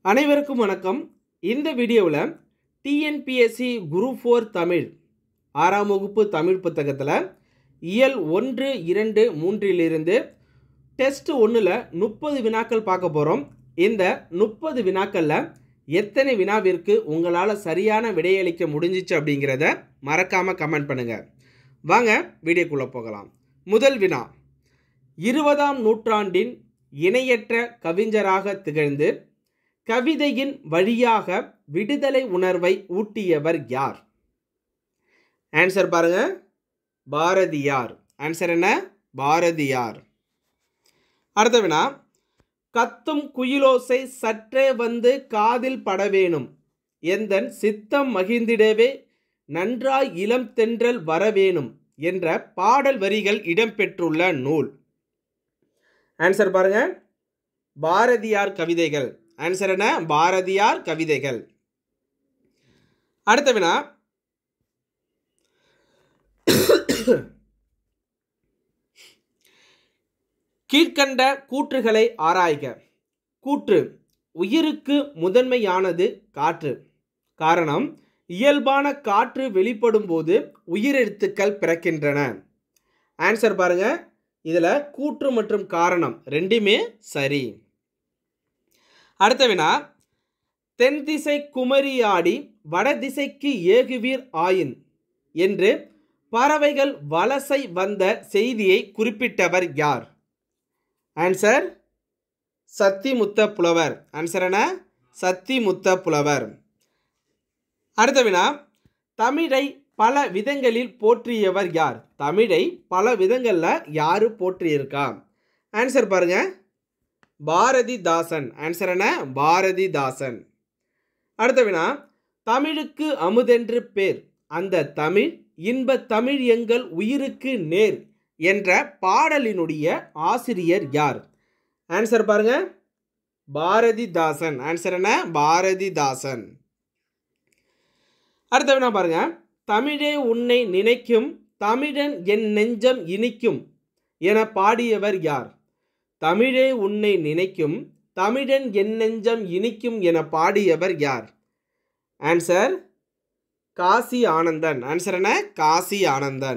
அனைவருக்கும் வணக்கம். இந்த வீடியோவில் டிஎன்பிஎஸ்சி குரூப் 4 தமிழ் 6ஆம் வகுப்பு தமிழ் புத்தகத்தில் இயல் 1, 2, 3 டெஸ்ட் 1ல் 30 வினாக்கள் பார்க்க போகிறோம். இந்த 30 வினாக்களில் எத்தனை வினாவிற்கு உங்களால் சரியான விடையளிக்க முடிஞ்சிச்சு அப்படிங்கிறத மறக்காமல் கமெண்ட் பண்ணுங்கள். வாங்க வீடியோக்குள்ளே போகலாம். முதல் வினா, 20ஆம் நூற்றாண்டின் இணையற்ற கவிஞராக திகழ்ந்து கவிதையின் வழியாக விடுதலை உணர்வை ஊட்டியவர் யார்? ஆன்சர் பாருங்க, பாரதியார். ஆன்சர் என்ன? பாரதியார். அடுத்த வினா, கத்தும் குயிலோசை சற்றே வந்து காதில் படவேணும், எந்தன் சித்தம் மகிழ்ந்திடவே நன்றாய் இளம் தென்றல் வரவேணும் என்ற பாடல் வரிகள் இடம்பெற்றுள்ள நூல். ஆன்சர் பாருங்க, பாரதியார் கவிதைகள். ஆன்சர் என்ன? பாரதியார் கவிதைகள். அடுத்த வினா, கீழ்கண்ட கூற்றுகளை ஆராய்க. கூற்று: உயிருக்கு முதன்மையானது காற்று. காரணம், இயல்பான காற்று வெளிப்படும் போது உயிரெழுத்துக்கள் பிறக்கின்றன. ஆன்சர் பாருங்க, இதில் கூற்று மற்றும் காரணம் ரெண்டுமே சரி. அடுத்த வினா, தென் திசை குமரியாடி வடதிசைக்கு ஏகுவீர் ஆயின் என்று பறவைகள் வலசை வந்த செய்தியை குறிப்பிட்டவர் யார்? ஆன்சர் சத்திமுத்த புலவர். ஆன்சர் என்ன? சத்திமுத்த புலவர். அடுத்த வினா, தமிழை பல விதங்களில் போற்றியவர் யார்? தமிழை பல விதங்களில் யாரு போற்றியிருக்கா? ஆன்சர் பாருங்க, பாரதிதாசன். ஆன்சர் என்ன? பாரதிதாசன். அடுத்த வினா, தமிழுக்கு அமுதென்று பேர், அந்த தமிழ் இன்ப தமிழ் எங்கள் உயிருக்கு நேர் என்ற பாடலினுடைய ஆசிரியர் யார்? ஆன்சர் பாருங்க, பாரதிதாசன். ஆன்சர் என்ன? பாரதிதாசன். அடுத்த வினா பாருங்க, தமிழே உன்னை நினைக்கும் தமிழன் என் நெஞ்சம் இனிக்கும் என பாடியவர் யார்? தமிழே உன்னை நினைக்கும் தமிழன் என் நெஞ்சம் இனிக்கும் என பாடியவர் யார்? ஆன்சர் காசி ஆனந்தன். ஆன்சர் என்ன? காசி ஆனந்தன்.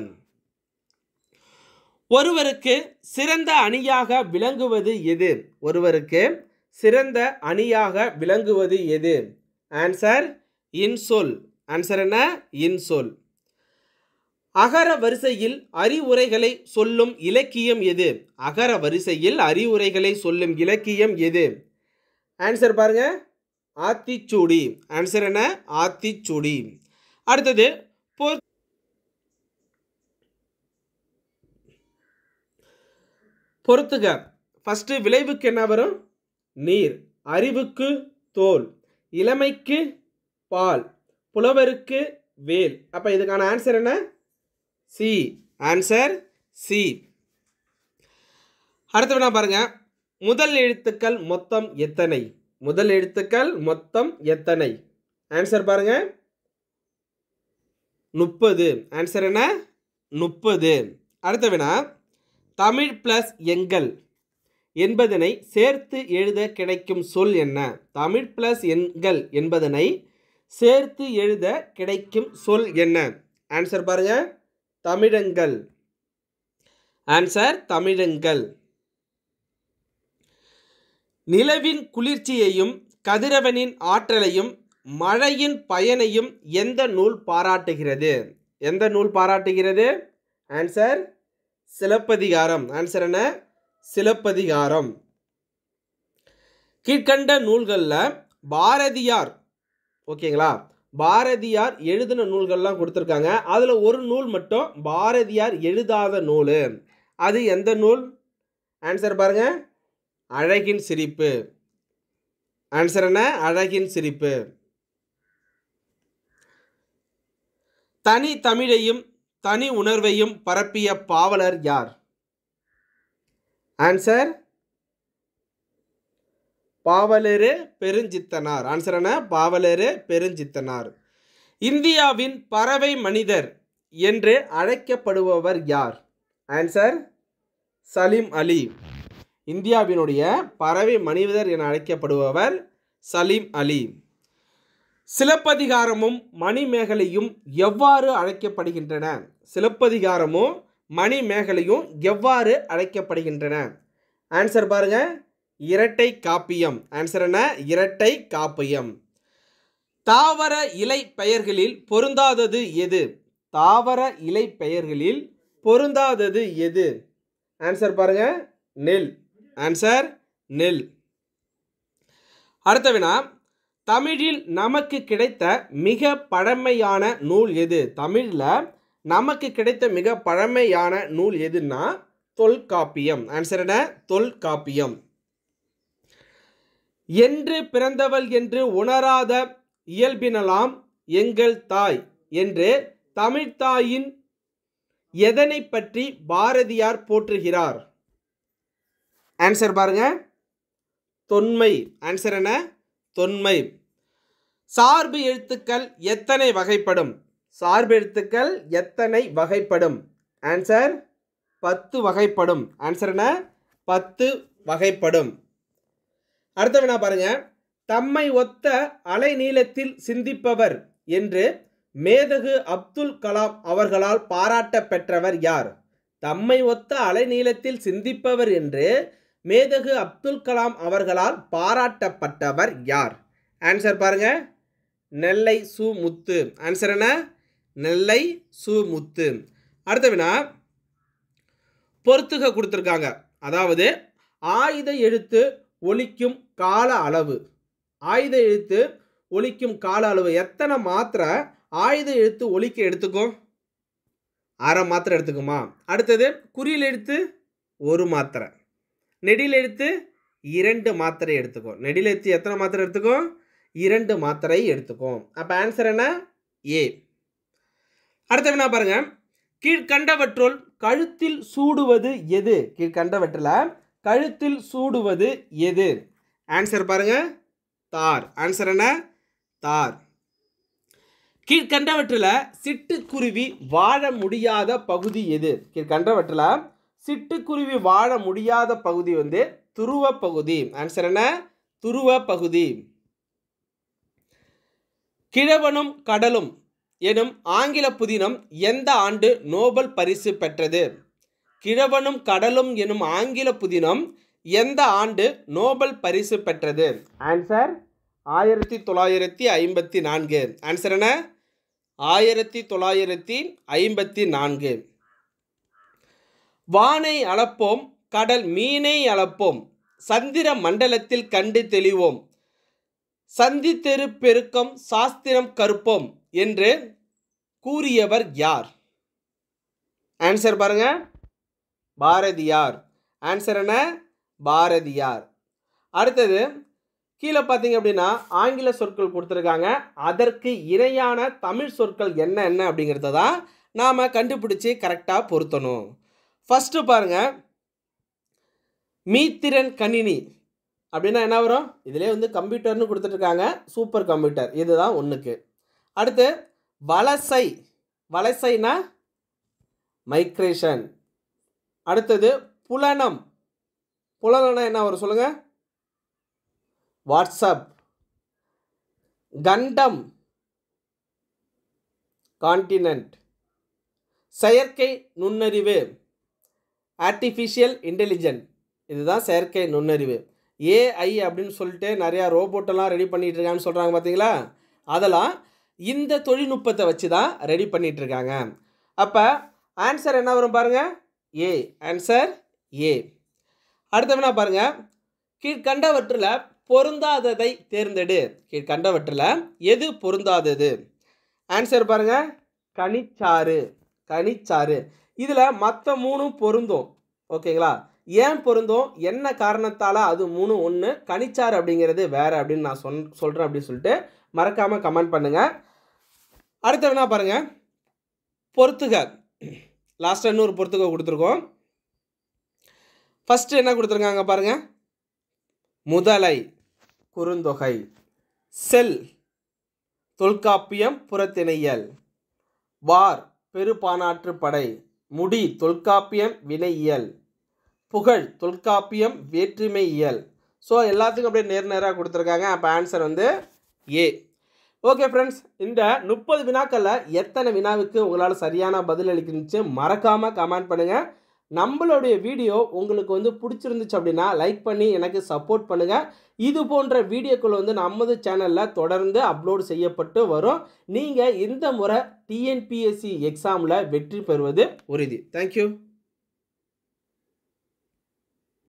ஒருவருக்கு சிறந்த அணியாக விளங்குவது எது? ஒருவருக்கு சிறந்த அணியாக விளங்குவது எது? ஆன்சர் இன்சொல். ஆன்சர் என்ன? இன்சொல். அகர வரிசையில் அறிவுரைகளை சொல்லும் இலக்கியம் எது? அகர வரிசையில் அறிவுரைகளை சொல்லும் இலக்கியம் எது? ஆன்சர் பாருங்க, ஆத்திச்சூடி. ஆன்சர் என்ன? ஆத்திச்சூடி. அடுத்தது, பொறுத்துக. ஃபர்ஸ்ட் விளைவுக்கு என்ன வரும்? நீர். அறிவுக்கு தோல். இளமைக்கு பால். புலவருக்கு வேல். அப்ப இதுக்கான ஆன்சர் என்ன? சி. Answer C. அடுத்த வினா பாருங்க, முதல் எழுத்துக்கள் மொத்தம் எத்தனை? முதல் எழுத்துக்கள் மொத்தம் எத்தனை? ஆன்சர் பாருங்க, 30. ஆன்சர் என்ன? 30. அடுத்த வினா, தமிழ் பிளஸ் எண்கள் என்பதனை சேர்த்து எழுத கிடைக்கும் சொல் என்ன? தமிழ் பிளஸ் எண்கள் என்பதனை சேர்த்து எழுத கிடைக்கும் சொல் என்ன? ஆன்சர் பாருங்க, தமிழங்கள். ஆன்சர் தமிழங்கள். நிலவின் குளிர்ச்சியையும் கதிரவனின் ஆற்றலையும் மழையின் பயனையும் எந்த நூல் பாராட்டுகிறது? எந்த நூல் பாராட்டுகிறது? ஆன்சர் சிலப்பதிகாரம். ஆன்சர் என்ன? சிலப்பதிகாரம். கீழ்கண்ட நூல்களில் பாரதியார், ஓகேங்களா, பாரதியார் எழுதின நூல்கள்லாம் கொடுத்துருக்காங்க. அதில் ஒரு நூல் மட்டும் பாரதியார் எழுதாத நூல். அது எந்த நூல்? ஆன்சர் பாருங்க, அழகின் சிரிப்பு. ஆன்சர் என்ன? அழகின் சிரிப்பு. தனி தமிழையும் தனி உணர்வையும் பரப்பிய பாவலர் யார்? ஆன்சர் பாவலரே பெருஞ்சித்தனார். ஆன்சர் என்ன? பாவலரே பெருஞ்சித்தனார். இந்தியாவின் பறவை மனிதர் என்று அழைக்கப்படுபவர் யார்? ஆன்சர் சலீம் அலி. இந்தியாவினுடைய பறவை மனிதர் என அழைக்கப்படுபவர் சலீம் அலி. சிலப்பதிகாரமும் மணிமேகலையும் எவ்வாறு அழைக்கப்படுகின்றன? சிலப்பதிகாரமும் மணிமேகலையும் எவ்வாறு அழைக்கப்படுகின்றன? ஆன்சர் பாருங்க, இரட்டை காப்பியம். ஆன்சர் என்ன? இரட்டை காப்பியம். தாவர இலை பெயர்களில் பொருந்தாதது எது? தாவர இலை பெயர்களில் பொருந்தாதது எது? ஆன்சர் பாருங்க, நெல். ஆன்சர் நெல். அடுத்த வினா, தமிழில் நமக்கு கிடைத்த மிக பழமையான நூல் எது? தமிழில் நமக்கு கிடைத்த மிக பழமையான நூல் எதுன்னா தொல்காப்பியம். ஆன்சர் என்ன? தொல்காப்பியம். என்று பிறந்தவள் என்று உணராத இயல்பினலாம் எங்கள் தாய் என்று தமிழ்த்தாயின் எதனை பற்றி பாரதியார் போற்றுகிறார்? ஆன்சர் பாருங்க, தொன்மை. ஆன்சர் என்ன? தொன்மை. சார்பு எழுத்துக்கள் எத்தனை வகைப்படும்? சார்பு எழுத்துக்கள் எத்தனை வகைப்படும்? ஆன்சர் 10 வகைப்படும். ஆன்சர் என்ன? 10 வகைப்படும். அடுத்த வினா பாருங்க, தம்மை ஒத்த அலை நீளத்தில் சிந்திப்பவர் என்று மேதகு அப்துல் கலாம் அவர்களால் பாராட்ட பெற்றவர் யார்? தம்மை ஒத்த அலை நீளத்தில் சிந்திப்பவர் என்று மேதகு அப்துல் கலாம் அவர்களால் பாராட்டப்பட்டவர் யார்? ஆன்சர் பாருங்க, நெல்லை சு முத்து. ஆன்சர் என்ன? நெல்லை சு முத்து. அடுத்த வினா, பொறுத்துக கொடுத்துருக்காங்க. அதாவது ஆயுத எழுத்து ஒலிக்கும் கால அளவு. ஆயுத எழுத்து ஒலிக்கும் கால அளவு எத்தனை மாத்திரை ஆயுத எழுத்து ஒலிக்க எடுத்துக்கும்? அரை மாத்திரை எடுத்துக்குமா? அடுத்தது குறியில் எழுத்து 1 மாத்திரை, நெடில் எழுத்து 2 மாத்திரை எடுத்துக்கும். நெடில் எழுத்து எத்தனை மாத்திரை எடுத்துக்கும்? 2 மாத்திரை எடுத்துக்கும். அப்போ ஆன்சர் என்ன? ஏ. அடுத்த வினா பாருங்க, கீழ்கண்டவற்றுள் கழுத்தில் சூடுவது எது? கீழ்கண்டவற்றில் கழுத்தில் சூடுவது எது? ஆன்சர் பாருங்க, தார். ஆன்சர் என்ன? தார். கீழ்கண்டவற்றில் சிட்டுக்குருவி வாழ முடியாத பகுதி எது? கீழ்கண்டவற்றில் சிட்டுக்குருவி வாழ முடியாத பகுதி துருவ பகுதி. ஆன்சர் என்ன? துருவ பகுதி. கிழவனும் கடலும் எனும் ஆங்கில புதினம் எந்த ஆண்டு நோபல் பரிசு பெற்றது? கிழவனும் கடலும் எனும் ஆங்கில புதினம் எந்த ஆண்டு நோபல் பரிசு பெற்றது? ஆன்சர் 1954. ஆன்சர் என்ன? 1954. வானை அளப்போம், கடல் மீனை அளப்போம், சந்திர மண்டலத்தில் கண்டு தெளிவோம், சந்தித்தெரு பெருக்கம் சாஸ்திரம் கற்போம் என்று கூறியவர் யார்? ஆன்சர் பாருங்க, பாரதியார். ஆன்சர் என்ன? பாரதியார். அடுத்தது கீழே பார்த்தீங்க அப்படின்னா ஆங்கில சொற்கள் கொடுத்துருக்காங்க. அதற்கு இணையான தமிழ் சொற்கள் என்ன அப்படிங்கிறத தான் நாம் கண்டுபிடிச்சி கரெக்டாக பொருத்தணும். ஃபஸ்ட்டு பாருங்க, மீத்திறன் கணினி அப்படின்னா என்ன வரும்? இதிலே கம்ப்யூட்டர்னு கொடுத்துட்ருக்காங்க. சூப்பர் கம்ப்யூட்டர் இதுதான் ஒன்றுக்கு. அடுத்து வலசை. வலசைனா மைக்ரேஷன். அடுத்தது புலனம். புலனம்னா என்ன வரும் சொல்லுங்கள்? வாட்ஸ்அப். கண்டம் கான்டினென்ட். செயற்கை நுண்ணறிவு ஆர்டிஃபிஷியல் இன்டெலிஜென்ட். இதுதான் செயற்கை நுண்ணறிவு. ஏஐ அப்படின்னு சொல்லிட்டு நிறையா ரோபோட்டெல்லாம் ரெடி பண்ணிகிட்டு இருக்கான்னு சொல்கிறாங்க பார்த்தீங்களா? அதெல்லாம் இந்த தொழில்நுட்பத்தை வச்சு தான் ரெடி பண்ணிகிட்ருக்காங்க. அப்போ ஆன்சர் என்ன வரும் பாருங்கள்? ஏ. Answer A. அடுத்தவனா பாருங்கள், கீழ்கண்டவற்றில் பொருந்தாததை தேர்ந்தெடு. கீழ்கண்டவற்றில் எது பொருந்தாதது? ஆன்சர் பாருங்கள், கனிச்சாறு. கனிச்சாறு. இதில் மற்ற 3 பொருந்தும். ஓகேங்களா? ஏன் பொருந்தும், என்ன காரணத்தால் அது 3 ஒன்று, கனிச்சாறு அப்படிங்கிறது வேறு அப்படின்னு நான் சொல்கிறேன் அப்படின்னு சொல்லிட்டு மறக்காமல் கமெண்ட் பண்ணுங்கள். அடுத்தவனா பாருங்கள், பொறுத்துக. லாஸ்ட்டாக இன்னொரு பொறுத்துக கொடுத்துருக்கோம். ஃபஸ்ட்டு என்ன கொடுத்துருக்காங்க பாருங்கள்? முதலை குறுந்தொகை, செல் தொல்காப்பியம் புறத்திணையல், வார் பெருபானாற்று படை, முடி தொல்காப்பியம் வினையியல், புகழ் தொல்காப்பியம் வேற்றுமையியல், ஸோ எல்லாத்துக்கும் அப்படியே நேராக கொடுத்துருக்காங்க. அப்போ ஆன்சர் வந்து ஏ. ஓகே ஃப்ரெண்ட்ஸ், இந்த 30 வினாக்களில் எத்தனை வினாவுக்கு உங்களால் சரியான பதில் அளிக்கிருந்துச்சு மறக்காமல் கமெண்ட் பண்ணுங்கள். நம்மளுடைய வீடியோ உங்களுக்கு வந்து பிடிச்சிருந்துச்சு அப்படின்னா லைக் பண்ணி எனக்கு சப்போர்ட் பண்ணுங்கள். இது போன்ற வீடியோக்கள் வந்து நமது சேனலில் தொடர்ந்து அப்லோடு செய்யப்பட்டு வரும். நீங்கள் இந்த முறை டிஎன்பிஎஸ்சி எக்ஸாமில் வெற்றி பெறுவது உறுதி. தேங்க்யூ.